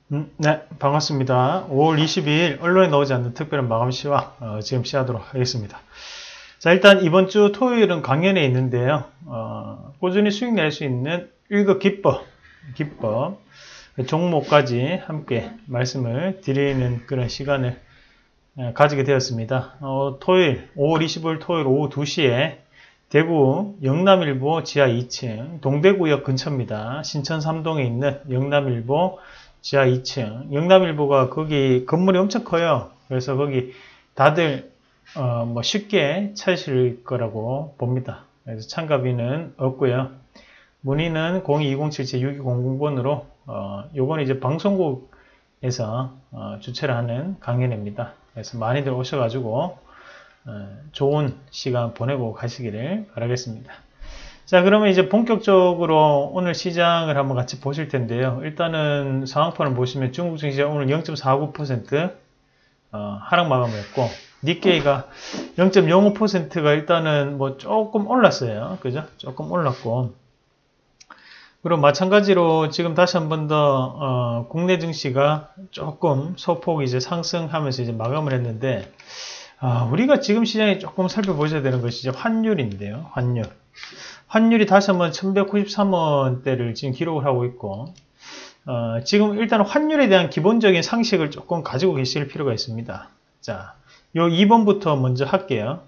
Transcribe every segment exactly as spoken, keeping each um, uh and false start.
음, 네, 반갑습니다. 오월 이십이일 언론에 나오지 않는 특별한 마감 시와 어, 지금 시작하도록 하겠습니다. 자, 일단 이번 주 토요일은 강연에 있는데요. 어, 꾸준히 수익 낼 수 있는 일 급 기법, 기법 종목까지 함께 말씀을 드리는 그런 시간을 어, 가지게 되었습니다. 어, 토요일, 오월 이십오일 토요일 오후 두 시에 대구 영남일보 지하 이 층 동대구역 근처입니다. 신천 삼동에 있는 영남일보 지하 이 층. 영남일보가 거기 건물이 엄청 커요. 그래서 거기 다들 어, 뭐 쉽게 찾으실 거라고 봅니다. 그래서 참가비는 없고요. 문의는 공이이공칠 육이공공번으로 어, 요거는 이제 방송국에서 어, 주최를 하는 강연입니다. 그래서 많이들 오셔가지고 어, 좋은 시간 보내고 가시기를 바라겠습니다. 자, 그러면 이제 본격적으로 오늘 시장을 한번 같이 보실 텐데요. 일단은 상황판을 보시면 중국 증시가 오늘 영 점 사구 퍼센트 어, 하락 마감을 했고, 니케이가 영 점 영오 퍼센트가 일단은 뭐 조금 올랐어요. 그죠? 조금 올랐고, 그리고 마찬가지로 지금 다시 한 번 더 어, 국내 증시가 조금 소폭 이제 상승하면서 이제 마감을 했는데, 아, 우리가 지금 시장에 조금 살펴보셔야 되는 것이 이제 환율인데요. 환율. 환율이 다시 한번 천백구십삼 원대를 지금 기록을 하고 있고, 어, 지금 일단 환율에 대한 기본적인 상식을 조금 가지고 계실 필요가 있습니다. 자, 요 이 번부터 먼저 할게요.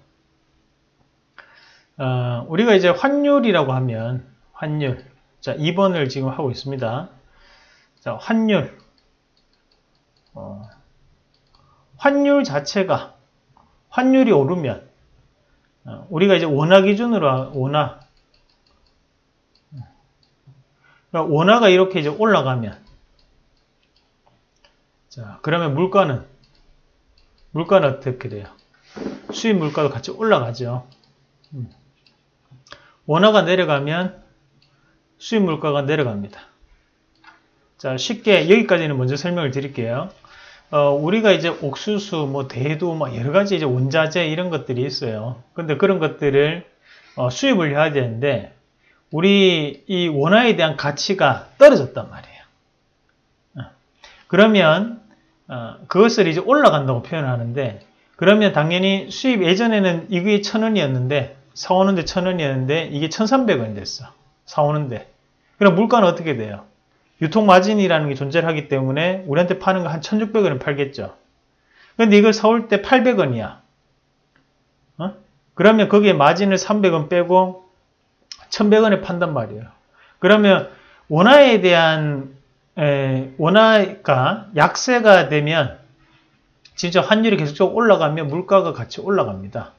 어, 우리가 이제 환율이라고 하면, 환율. 자, 이 번을 지금 하고 있습니다. 자, 환율. 어, 환율 자체가, 환율이 오르면, 어, 우리가 이제 원화 기준으로, 원화, 그러니까 원화가 이렇게 이제 올라가면, 자, 그러면 물가는, 물가는 어떻게 돼요? 수입 물가도 같이 올라가죠. 음. 원화가 내려가면 수입 물가가 내려갑니다. 자, 쉽게 여기까지는 먼저 설명을 드릴게요. 어, 우리가 이제 옥수수, 뭐 대두, 뭐 여러 가지 이제 원자재 이런 것들이 있어요. 근데 그런 것들을 어, 수입을 해야 되는데 우리 이 원화에 대한 가치가 떨어졌단 말이에요. 어. 그러면 어, 그것을 이제 올라간다고 표현하는데 그러면 당연히 수입 예전에는 이게 천 원이었는데 사오는데 천 원이었는데 이게 천삼백 원이 됐어. 사오는데. 그럼 물가는 어떻게 돼요? 유통 마진이라는 게 존재를 하기 때문에 우리한테 파는 거 한 천육백 원은 팔겠죠. 근데 이걸 사올 때 팔백 원이야. 어? 그러면 거기에 마진을 삼백 원 빼고 천백 원에 판단 말이에요. 그러면 원화에 대한 에, 원화가 약세가 되면 진짜 환율이 계속적으로 올라가면 물가가 같이 올라갑니다.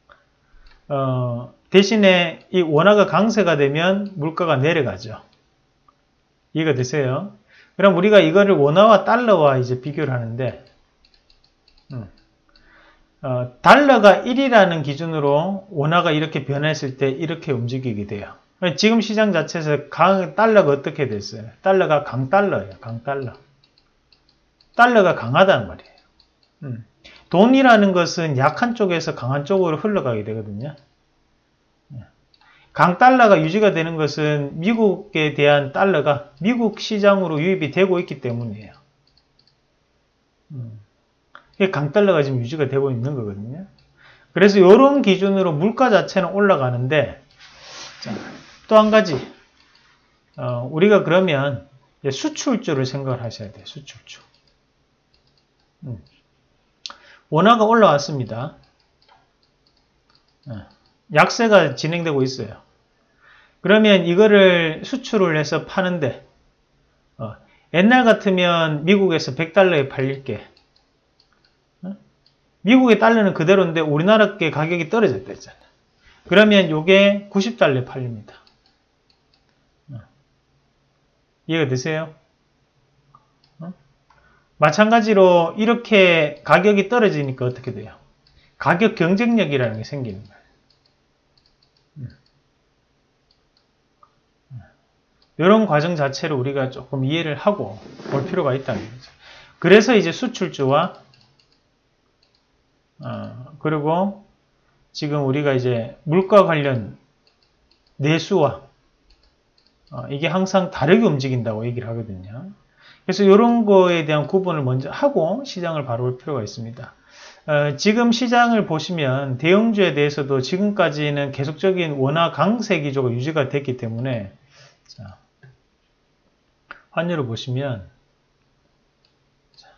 어, 대신에 이 원화가 강세가 되면 물가가 내려가죠. 이해가 되세요? 그럼 우리가 이거를 원화와 달러와 이제 비교를 하는데, 음, 어, 달러가 일이라는 기준으로 원화가 이렇게 변했을 때 이렇게 움직이게 돼요. 지금 시장 자체에서 강, 달러가 어떻게 됐어요? 달러가 강달러예요. 강달러. 달러가 강하다는 말이에요. 음. 돈이라는 것은 약한 쪽에서 강한 쪽으로 흘러가게 되거든요. 강달러가 유지가 되는 것은 미국에 대한 달러가 미국 시장으로 유입이 되고 있기 때문이에요. 음. 강달러가 지금 유지가 되고 있는 거거든요. 그래서 이런 기준으로 물가 자체는 올라가는데, 또 한 가지, 어, 우리가 그러면 수출주를 생각을 하셔야 돼요. 수출주. 음. 원화가 올라왔습니다. 어. 약세가 진행되고 있어요. 그러면 이거를 수출을 해서 파는데 어, 옛날 같으면 미국에서 백 달러에 팔릴게. 어? 미국의 달러는 그대로인데 우리나라께 가격이 떨어졌다 했잖아. 그러면 이게 구십 달러에 팔립니다. 어. 이해가 되세요? 어? 마찬가지로 이렇게 가격이 떨어지니까 어떻게 돼요? 가격 경쟁력이라는 게 생기는 거예요. 이런 과정 자체를 우리가 조금 이해를 하고 볼 필요가 있다는 거죠. 그래서 이제 수출주와 어, 그리고 지금 우리가 이제 물가 관련 내수와 어, 이게 항상 다르게 움직인다고 얘기를 하거든요. 그래서 이런 거에 대한 구분을 먼저 하고 시장을 바라볼 필요가 있습니다. 어, 지금 시장을 보시면 대형주에 대해서도 지금까지는 계속적인 원화 강세 기조가 유지가 됐기 때문에 자, 환율을 보시면 자,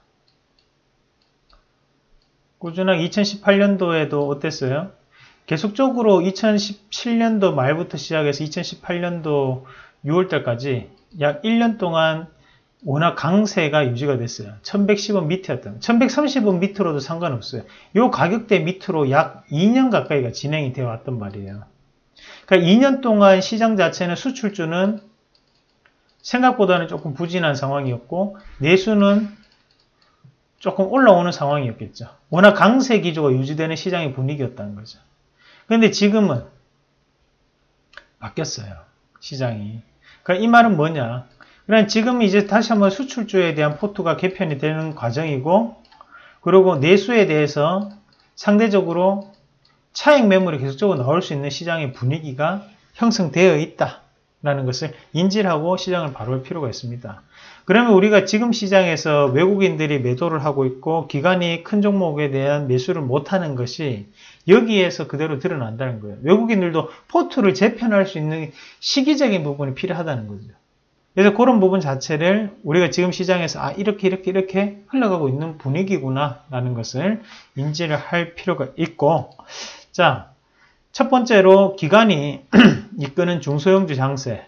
꾸준하게 이천십팔 년도에도 어땠어요? 계속적으로 이천십칠 년도 말부터 시작해서 이천십팔 년도 유월 달까지 약 일 년 동안 원화 강세가 유지가 됐어요. 천백십 원 밑이었던, 천백삼십 원 밑으로도 상관없어요. 이 가격대 밑으로 약 이 년 가까이가 진행이 되어 왔단 말이에요. 그러니까 이 년 동안 시장 자체는 수출주는 생각보다는 조금 부진한 상황이었고, 내수는 조금 올라오는 상황이었겠죠. 워낙 강세 기조가 유지되는 시장의 분위기였다는 거죠. 그런데 지금은 바뀌었어요. 시장이. 그러니까 이 말은 뭐냐? 그냥 지금 이제 다시 한번 수출주에 대한 포트가 개편이 되는 과정이고, 그리고 내수에 대해서 상대적으로 차익 매물이 계속적으로 나올 수 있는 시장의 분위기가 형성되어 있다라는 것을 인지를 하고 시장을 바라볼 필요가 있습니다. 그러면 우리가 지금 시장에서 외국인들이 매도를 하고 있고 기관이 큰 종목에 대한 매수를 못하는 것이 여기에서 그대로 드러난다는 거예요. 외국인들도 포트를 재편할 수 있는 시기적인 부분이 필요하다는 거죠. 그래서 그런 부분 자체를 우리가 지금 시장에서 아 이렇게 이렇게 이렇게 흘러가고 있는 분위기구나 라는 것을 인지를 할 필요가 있고, 자, 첫 번째로 기관이 이끄는 중소형주 장세,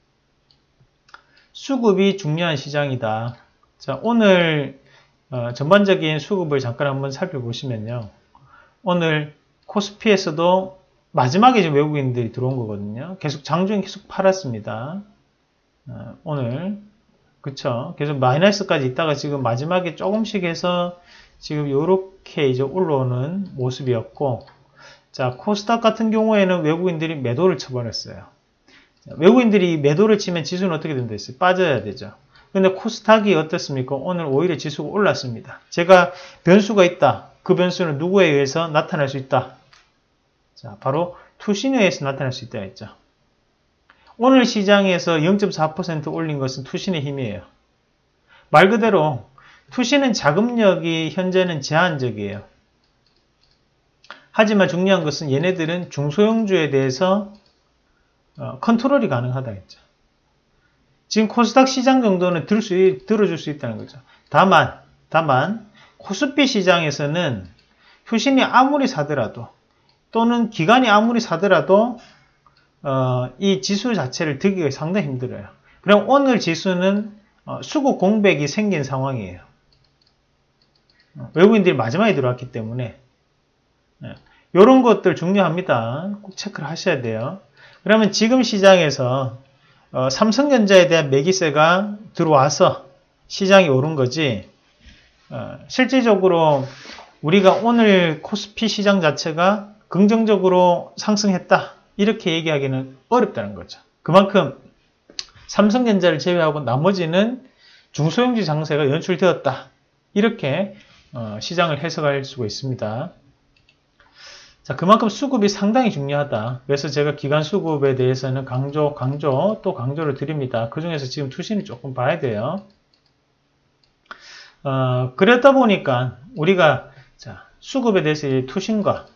수급이 중요한 시장이다. 자, 오늘 어, 전반적인 수급을 잠깐 한번 살펴보시면요, 오늘 코스피에서도 마지막에 지금 외국인들이 들어온 거거든요. 계속 장중에 계속 팔았습니다. 어, 오늘 그쵸? 계속 마이너스까지 있다가 지금 마지막에 조금씩 해서 지금 요렇게 이제 올라오는 모습이었고, 자, 코스닥 같은 경우에는 외국인들이 매도를 쳐버렸어요. 외국인들이 매도를 치면 지수는 어떻게 된다 했어요? 빠져야 되죠. 근데 코스닥이 어떻습니까? 오늘 오히려 지수가 올랐습니다. 제가 변수가 있다. 그 변수는 누구에 의해서 나타날 수 있다? 자, 바로 투신에 의해서 나타날 수 있다 했죠. 오늘 시장에서 영 점 사 퍼센트 올린 것은 투신의 힘이에요. 말 그대로 투신은 자금력이 현재는 제한적이에요. 하지만 중요한 것은 얘네들은 중소형주에 대해서 어, 컨트롤이 가능하다 했죠. 지금 코스닥 시장 정도는 들 수, 들어줄 수 있다는 거죠. 다만, 다만 코스피 시장에서는 투신이 아무리 사더라도 또는 기관이 아무리 사더라도 어, 이 지수 자체를 들기가 상당히 힘들어요. 그럼 오늘 지수는 어, 수급 공백이 생긴 상황이에요. 어, 외국인들이 마지막에 들어왔기 때문에 네, 이런 것들 중요합니다. 꼭 체크를 하셔야 돼요. 그러면 지금 시장에서 어, 삼성전자에 대한 매기세가 들어와서 시장이 오른 거지, 어, 실질적으로 우리가 오늘 코스피 시장 자체가 긍정적으로 상승했다 이렇게 얘기하기는 어렵다는 거죠. 그만큼 삼성전자를 제외하고 나머지는 중소형주 장세가 연출되었다. 이렇게 어, 시장을 해석할 수가 있습니다. 자, 그만큼 수급이 상당히 중요하다. 그래서 제가 기관 수급에 대해서는 강조, 강조, 또 강조를 드립니다. 그 중에서 지금 투신을 조금 봐야 돼요. 어, 그러다 보니까 우리가 자, 수급에 대해서 투신과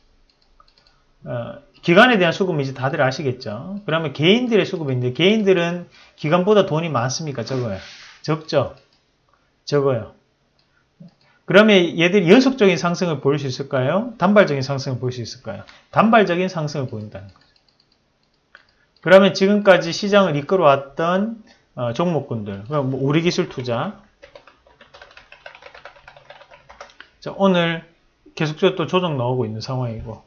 어, 기관에 대한 수급은 이제 다들 아시겠죠. 그러면 개인들의 수급인데, 개인들은 기관보다 돈이 많습니까? 적어요. 적죠? 적어요. 그러면 얘들이 연속적인 상승을 보일 수 있을까요? 단발적인 상승을 보일 수 있을까요? 단발적인 상승을 보인다는 거죠. 그러면 지금까지 시장을 이끌어왔던 어, 종목군들, 뭐 우리기술 투자, 자, 오늘 계속적으로 또 조정 나오고 있는 상황이고,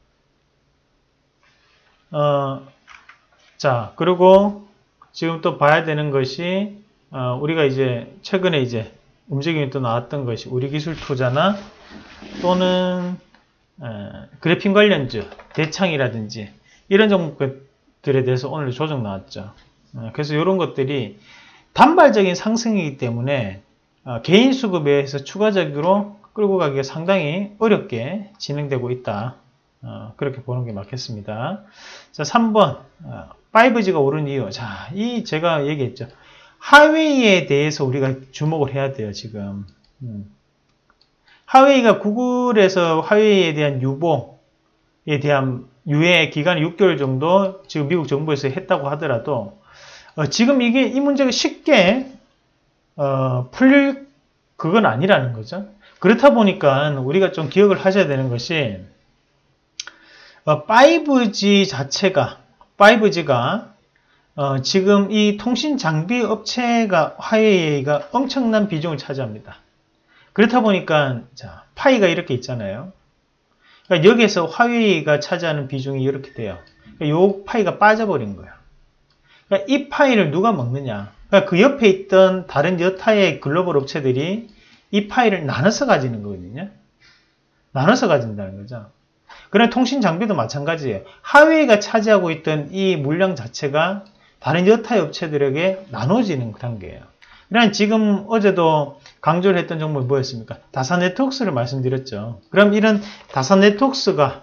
어, 자, 그리고 지금 또 봐야 되는 것이, 어, 우리가 이제 최근에 이제 움직임이 또 나왔던 것이 우리기술 투자나 또는 어, 그래핀 관련주, 대창이라든지 이런 종목들에 대해서 오늘 조정 나왔죠. 어, 그래서 이런 것들이 단발적인 상승이기 때문에 어, 개인 수급에 의해서 추가적으로 끌고 가기가 상당히 어렵게 진행되고 있다. 어, 그렇게 보는 게 맞겠습니다. 자, 삼 번 어, 파이브지가 오른 이유. 자, 이 제가 얘기했죠. 하웨이에 대해서 우리가 주목을 해야 돼요, 지금. 음. 하웨이가 구글에서 하웨이에 대한 유보에 대한 유예 기간이 육 개월 정도 지금 미국 정부에서 했다고 하더라도 어, 지금 이게 이 문제가 쉽게 어, 풀릴 그건 아니라는 거죠. 그렇다 보니까 우리가 좀 기억을 하셔야 되는 것이 어, 파이브지 자체가 파이브지가 어, 지금 이 통신 장비 업체가 화웨이가 엄청난 비중을 차지합니다. 그렇다 보니까 자, 파이가 이렇게 있잖아요. 그러니까 여기에서 화웨이가 차지하는 비중이 이렇게 돼요. 그러니까 요 파이가 빠져버린 거예요. 그러니까 이 파이를 누가 먹느냐? 그러니까 그 옆에 있던 다른 여타의 글로벌 업체들이 이 파이를 나눠서 가지는 거거든요. 나눠서 가진다는 거죠. 그런 통신 장비도 마찬가지예요. 하웨이가 차지하고 있던 이 물량 자체가 다른 여타의 업체들에게 나눠지는 단계예요. 그러니까 지금 어제도 강조를 했던 종목이 뭐였습니까? 다산 네트워크스를 말씀드렸죠. 그럼 이런 다산 네트워크스가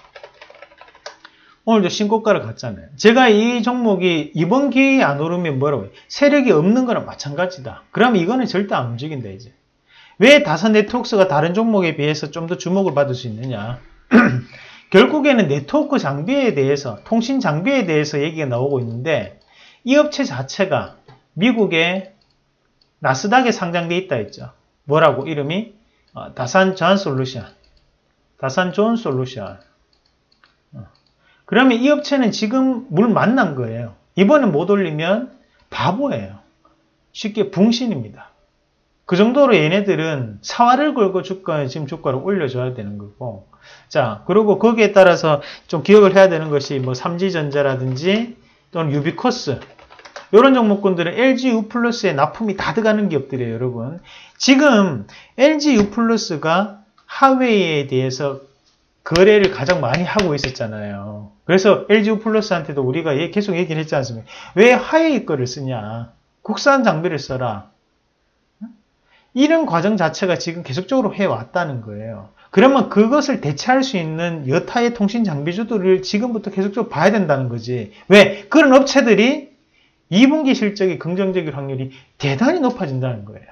오늘도 신고가를 갔잖아요. 제가 이 종목이 이번 기회에 안 오르면 뭐라고요? 세력이 없는 거랑 마찬가지다. 그러면 이거는 절대 안 움직인다, 이제. 왜 다산 네트워크스가 다른 종목에 비해서 좀 더 주목을 받을 수 있느냐? 결국에는 네트워크 장비에 대해서, 통신 장비에 대해서 얘기가 나오고 있는데, 이 업체 자체가 미국의 나스닥에 상장돼 있다 했죠. 뭐라고? 이름이 어, 다산 존 솔루션. 다산 존 솔루션. 어. 그러면 이 업체는 지금 물 만난 거예요. 이번에 못 올리면 바보예요. 쉽게 붕신입니다. 그 정도로 얘네들은 사활을 걸고 주가, 지금 주가를 올려줘야 되는 거고. 자, 그리고 거기에 따라서 좀 기억을 해야 되는 것이 뭐 삼지전자라든지 또는 유비코스. 이런 종목군들은 엘지유 플러스에 납품이 다 들어가는 기업들이에요, 여러분. 지금 엘지유 플러스가 하웨이에 대해서 거래를 가장 많이 하고 있었잖아요. 그래서 엘지유 플러스한테도 우리가 계속 얘기를 했지 않습니까? 왜 하웨이 거를 쓰냐? 국산 장비를 써라. 이런 과정 자체가 지금 계속적으로 해왔다는 거예요. 그러면 그것을 대체할 수 있는 여타의 통신 장비주들을 지금부터 계속적으로 봐야 된다는 거지. 왜? 그런 업체들이 이 분기 실적이 긍정적일 확률이 대단히 높아진다는 거예요.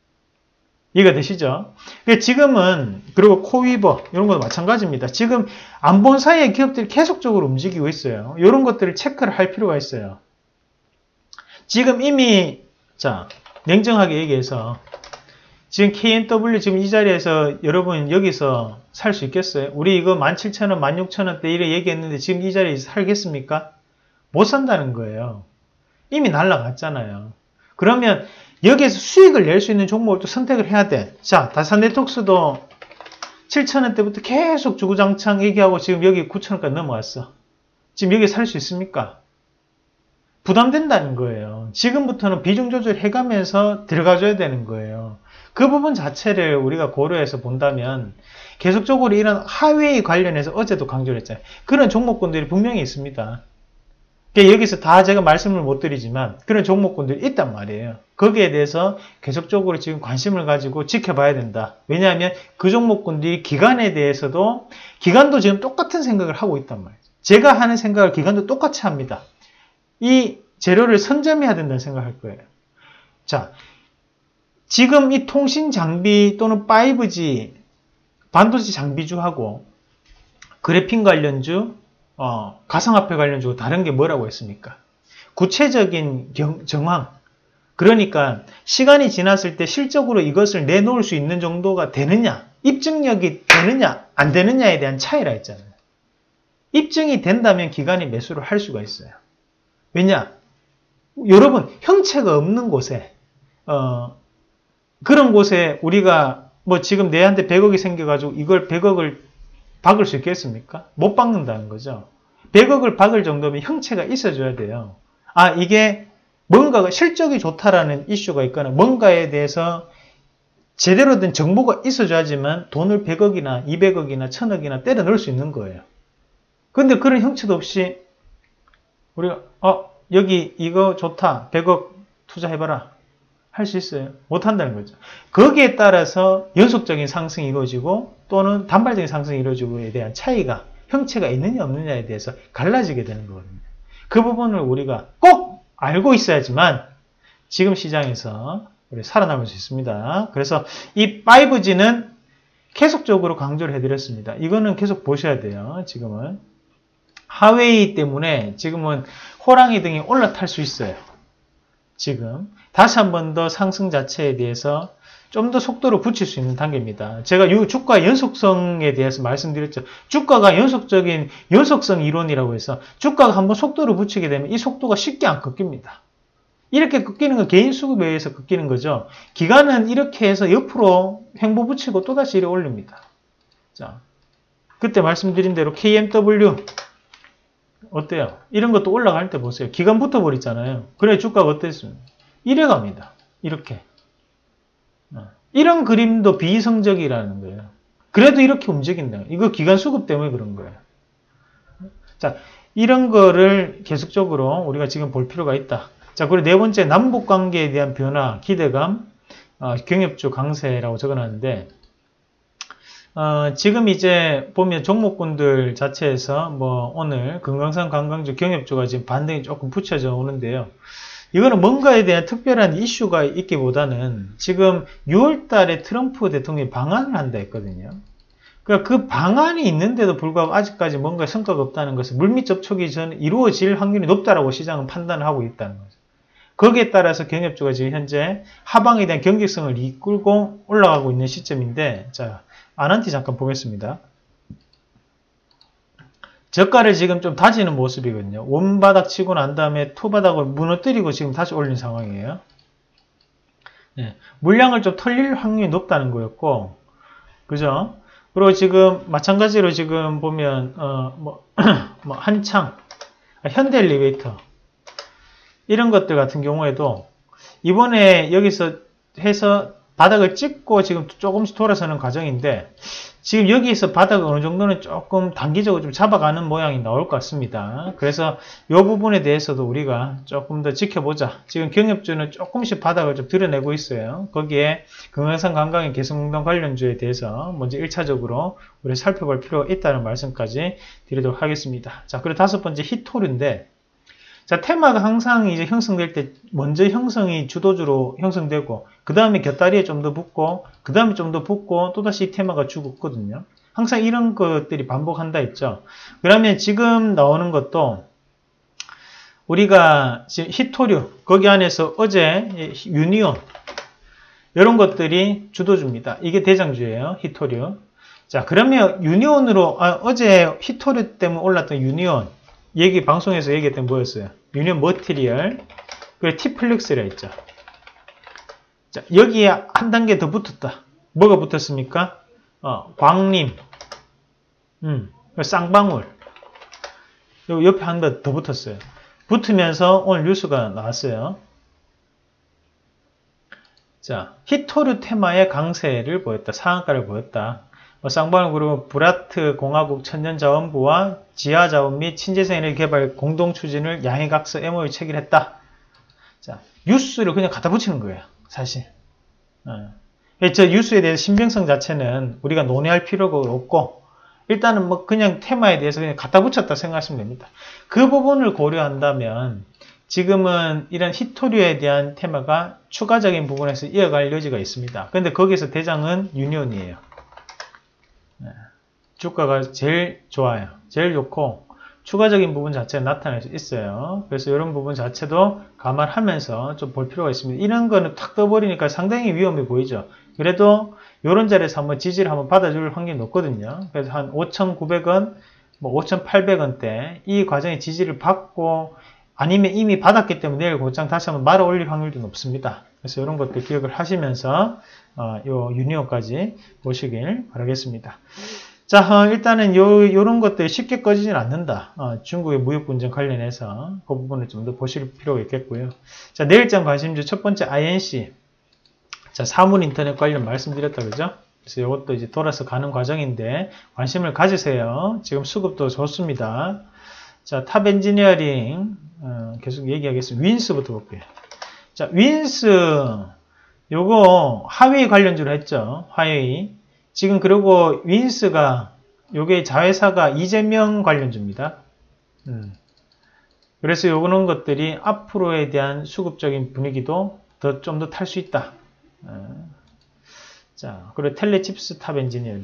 이해가 되시죠? 지금은, 그리고 코위버, 이런 것도 마찬가지입니다. 지금 안 본 사이에 기업들이 계속적으로 움직이고 있어요. 이런 것들을 체크를 할 필요가 있어요. 지금 이미, 자, 냉정하게 얘기해서, 지금 케이엔더블유 지금 이 자리에서 여러분 여기서 살 수 있겠어요? 우리 이거 만 칠천 원, 만 육천 원대 이래 얘기했는데 지금 이 자리에서 살겠습니까? 못 산다는 거예요. 이미 날라갔잖아요. 그러면 여기에서 수익을 낼 수 있는 종목을 또 선택을 해야 돼. 자, 다산 네트워크스도 칠천 원대부터 계속 주구장창 얘기하고 지금 여기 구천 원까지 넘어왔어. 지금 여기 살 수 있습니까? 부담된다는 거예요. 지금부터는 비중 조절해가면서 들어가줘야 되는 거예요. 그 부분 자체를 우리가 고려해서 본다면 계속적으로 이런 하웨이 관련해서 어제도 강조를 했잖아요. 그런 종목군들이 분명히 있습니다. 여기서 다 제가 말씀을 못 드리지만 그런 종목군들이 있단 말이에요. 거기에 대해서 계속적으로 지금 관심을 가지고 지켜봐야 된다. 왜냐하면 그 종목군들이 기간에 대해서도 기간도 지금 똑같은 생각을 하고 있단 말이에요. 제가 하는 생각을 기간도 똑같이 합니다. 이 재료를 선점해야 된다는 생각을 할 거예요. 자, 지금 이 통신 장비 또는 파이브지 반도체 장비주하고 그래핀 관련주, 어, 가상화폐 관련주고 다른 게 뭐라고 했습니까? 구체적인 경, 정황. 그러니까 시간이 지났을 때 실적으로 이것을 내놓을 수 있는 정도가 되느냐, 입증력이 되느냐, 안 되느냐에 대한 차이라 했잖아요. 입증이 된다면 기관이 매수를 할 수가 있어요. 왜냐? 여러분, 형체가 없는 곳에, 어, 그런 곳에 우리가 뭐 지금 내한테 백억이 생겨가지고 이걸 백억을 박을 수 있겠습니까? 못 박는다는 거죠. 백억을 박을 정도면 형체가 있어줘야 돼요. 아, 이게 뭔가가 실적이 좋다라는 이슈가 있거나 뭔가에 대해서 제대로 된 정보가 있어줘야지만 돈을 백억이나 이백억이나 천억이나 때려 넣을 수 있는 거예요. 근데 그런 형체도 없이 우리가 어 여기 이거 좋다 백억 투자해봐라 할 수 있어요? 못한다는 거죠. 거기에 따라서 연속적인 상승이 이루어지고 또는 단발적인 상승이 이루어지고에 대한 차이가 형체가 있느냐 없느냐에 대해서 갈라지게 되는 거거든요. 그 부분을 우리가 꼭 알고 있어야지만 지금 시장에서 우리 살아남을 수 있습니다. 그래서 이 파이브 지는 계속적으로 강조를 해드렸습니다. 이거는 계속 보셔야 돼요. 지금은 하웨이 때문에 지금은 호랑이 등이 올라탈 수 있어요. 지금 다시 한 번 더 상승 자체에 대해서 좀 더 속도를 붙일 수 있는 단계입니다. 제가 이 주가 연속성에 대해서 말씀드렸죠. 주가가 연속적인 연속성 이론이라고 해서 주가가 한번 속도를 붙이게 되면 이 속도가 쉽게 안 꺾입니다. 이렇게 꺾이는 건 개인 수급에 의해서 꺾이는 거죠. 기간은 이렇게 해서 옆으로 횡보 붙이고 또다시 이래 올립니다. 자, 그때 말씀드린 대로 케이엠더블유 어때요? 이런 것도 올라갈 때 보세요. 기간 붙어버리잖아요. 그래 주가가 어땠습니까? 이래 갑니다. 이렇게. 이런 그림도 비이성적이라는 거예요. 그래도 이렇게 움직인다. 이거 기간 수급 때문에 그런 거예요. 자, 이런 거를 계속적으로 우리가 지금 볼 필요가 있다. 자, 그리고 네 번째, 남북 관계에 대한 변화, 기대감, 어, 경협주 강세라고 적어놨는데, 어, 지금 이제 보면 종목군들 자체에서 뭐 오늘 금강산 관광주 경협주가 지금 반등이 조금 붙여져 오는데요. 이거는 뭔가에 대한 특별한 이슈가 있기보다는 지금 유월 달에 트럼프 대통령이 방한을 한다 했거든요. 그러니까 그 방안이 있는데도 불구하고 아직까지 뭔가 성과가 없다는 것은 물밑 접촉이 전 이루어질 확률이 높다라고 시장은 판단을 하고 있다는 거죠. 거기에 따라서 경협주가 지금 현재 하방에 대한 경직성을 이끌고 올라가고 있는 시점인데, 자, 아난티 잠깐 보겠습니다. 저가를 지금 좀 다지는 모습이거든요. 원바닥 치고 난 다음에 투바닥을 무너뜨리고 지금 다시 올린 상황이에요. 네, 물량을 좀 털릴 확률이 높다는 거였고, 그죠? 그리고 지금 마찬가지로 지금 보면 어, 뭐, 뭐 한창, 현대 엘리베이터 이런 것들 같은 경우에도 이번에 여기서 해서 바닥을 찍고 지금 조금씩 돌아서는 과정인데, 지금 여기에서 바닥을 어느 정도는 조금 단기적으로 좀 잡아가는 모양이 나올 것 같습니다. 그래서 이 부분에 대해서도 우리가 조금 더 지켜보자. 지금 경협주는 조금씩 바닥을 좀 드러내고 있어요. 거기에 금강산 관광의 개성공단 관련주에 대해서 먼저 일 차적으로 우리 살펴볼 필요가 있다는 말씀까지 드리도록 하겠습니다. 자, 그리고 다섯 번째 히토류인데, 자, 테마가 항상 이제 형성될 때 먼저 형성이 주도주로 형성되고 그 다음에 곁다리에 좀 더 붙고 그 다음에 좀 더 붙고 또다시 이 테마가 죽었거든요. 항상 이런 것들이 반복한다 했죠. 그러면 지금 나오는 것도 우리가 지금 히토류 거기 안에서 어제 유니온 이런 것들이 주도주입니다. 이게 대장주예요. 히토류. 자, 그러면 유니온으로 아, 어제 히토류 때문에 올랐던 유니온 얘기 방송에서 얘기했던 뭐였어요? 유니온 머티리얼, 그리고 티플렉스라 했죠. 자, 여기에 한 단계 더 붙었다. 뭐가 붙었습니까? 어, 광림, 음, 쌍방울. 여기 옆에 한 번 더 붙었어요. 붙으면서 오늘 뉴스가 나왔어요. 자, 히토류 테마의 강세를 보였다. 상한가를 보였다. 쌍방울 그룹 브라트 공화국 천연자원부와 지하자원 및 신재생에너지 개발 공동 추진을 양해각서 엠오유 체결했다. 자, 뉴스를 그냥 갖다 붙이는 거예요. 사실. 어. 저 뉴스에 대해서 신빙성 자체는 우리가 논의할 필요가 없고 일단은 뭐 그냥 테마에 대해서 그냥 갖다 붙였다 생각하시면 됩니다. 그 부분을 고려한다면 지금은 이런 히토류에 대한 테마가 추가적인 부분에서 이어갈 여지가 있습니다. 그런데 거기서 대장은 유니온이에요. 주가가 제일 좋아요. 제일 좋고 추가적인 부분 자체가 나타날 수 있어요. 그래서 이런 부분 자체도 감안하면서 좀 볼 필요가 있습니다. 이런 거는 탁 떠버리니까 상당히 위험해 보이죠. 그래도 이런 자리에서 한번 지지를 한번 받아줄 확률이 높거든요. 그래서 한 오천구백 원, 뭐 오천팔백 원대 이 과정에 지지를 받고 아니면 이미 받았기 때문에 내일 곧장 다시 한번 말아 올릴 확률도 높습니다. 그래서 이런 것들 기억을 하시면서 어, 요 유니온까지 보시길 바라겠습니다. 자, 어, 일단은 요, 요런 것들이 쉽게 꺼지진 않는다. 어, 중국의 무역분쟁 관련해서 그 부분을 좀 더 보실 필요가 있겠고요. 자, 내일장 관심주 첫 번째 아이엔씨. 자, 사물인터넷 관련 말씀드렸다, 그죠? 그래서 이것도 이제 돌아서 가는 과정인데 관심을 가지세요. 지금 수급도 좋습니다. 자, 탑 엔지니어링 어, 계속 얘기하겠습니다. 윈스부터 볼게요. 자, 윈스 요거 화웨이 관련주로 했죠. 화웨이. 지금 그리고 윈스가 요게 자회사가 이재명 관련주입니다. 음. 그래서 요런 것들이 앞으로에 대한 수급적인 분위기도 더 좀 더 탈 수 있다. 어. 자, 그리고 텔레칩스 탑 엔지니어링.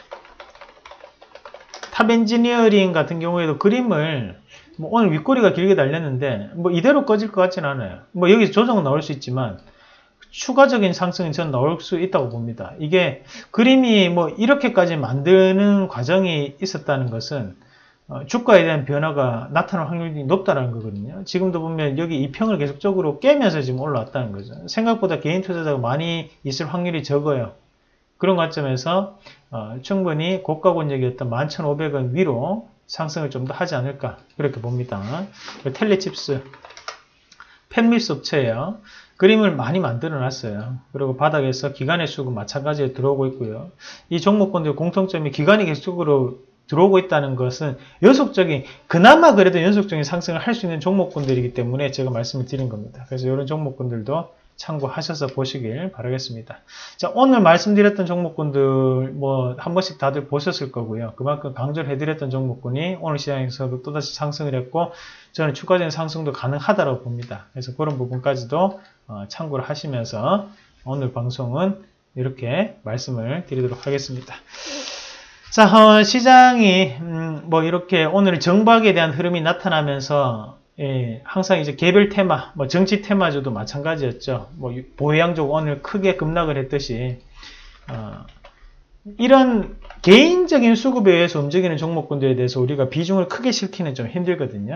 탑 엔지니어링 같은 경우에도 그림을 뭐 오늘 윗꼬리가 길게 달렸는데 뭐 이대로 꺼질 것 같지는 않아요. 뭐 여기서 조정은 나올 수 있지만 추가적인 상승이 저는 나올 수 있다고 봅니다. 이게 그림이 뭐 이렇게까지 만드는 과정이 있었다는 것은 주가에 대한 변화가 나타날 확률이 높다는 거거든요. 지금도 보면 여기 이 평을 계속적으로 깨면서 지금 올라왔다는 거죠. 생각보다 개인 투자자가 많이 있을 확률이 적어요. 그런 관점에서 어, 충분히 고가 권역이었던 만 천오백 원 위로 상승을 좀 더 하지 않을까 그렇게 봅니다. 텔레칩스 팹밀스 업체예요. 그림을 많이 만들어 놨어요. 그리고 바닥에서 기관의 수급 마찬가지로 들어오고 있고요. 이 종목군들 공통점이 기관이 계속적으로 들어오고 있다는 것은 연속적인, 그나마 그래도 연속적인 상승을 할 수 있는 종목군들이기 때문에 제가 말씀을 드린 겁니다. 그래서 이런 종목군들도 참고하셔서 보시길 바라겠습니다. 자, 오늘 말씀드렸던 종목군들 뭐 한 번씩 다들 보셨을 거고요. 그만큼 강조를 해드렸던 종목군이 오늘 시장에서도 또다시 상승을 했고 저는 추가적인 상승도 가능하다고 봅니다. 그래서 그런 부분까지도 어, 참고를 하시면서 오늘 방송은 이렇게 말씀을 드리도록 하겠습니다. 자, 어, 시장이 음, 뭐 이렇게 오늘 정박에 대한 흐름이 나타나면서 예, 항상 이제 개별 테마, 뭐 정치 테마주도 마찬가지였죠. 뭐 보행족 오늘 크게 급락을 했듯이 어, 이런 개인적인 수급에 의해서 움직이는 종목군들에 대해서 우리가 비중을 크게 실기는 좀 힘들거든요.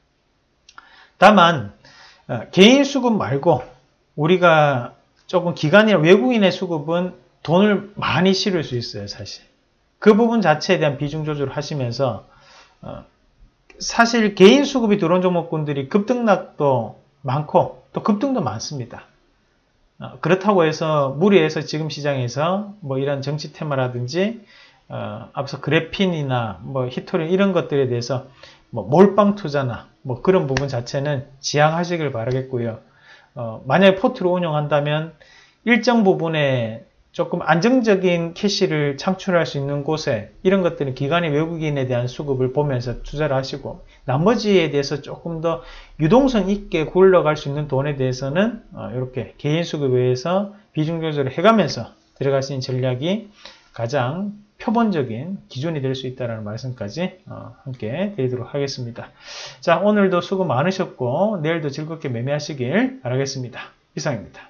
다만 어, 개인 수급 말고 우리가 조금 기관이나 외국인의 수급은 돈을 많이 실을 수 있어요, 사실. 그 부분 자체에 대한 비중 조절을 하시면서 어, 사실 개인 수급이 들어온 종목군들이 급등락도 많고 또 급등도 많습니다. 어, 그렇다고 해서 무리해서 지금 시장에서 뭐 이런 정치 테마라든지 어, 앞서 그래핀이나 뭐 히토린 이런 것들에 대해서 뭐 몰빵 투자나 뭐 그런 부분 자체는 지양하시길 바라겠고요. 어, 만약에 포트를 운영한다면 일정 부분에 조금 안정적인 캐시를 창출할 수 있는 곳에 이런 것들은 기관의 외국인에 대한 수급을 보면서 투자를 하시고 나머지에 대해서 조금 더 유동성 있게 굴러갈 수 있는 돈에 대해서는 이렇게 개인 수급에 의해서 비중 조절을 해가면서 들어갈 수 있는 전략이 가장 표본적인 기준이 될 수 있다는 말씀까지 함께 드리도록 하겠습니다. 자, 오늘도 수고 많으셨고 내일도 즐겁게 매매하시길 바라겠습니다. 이상입니다.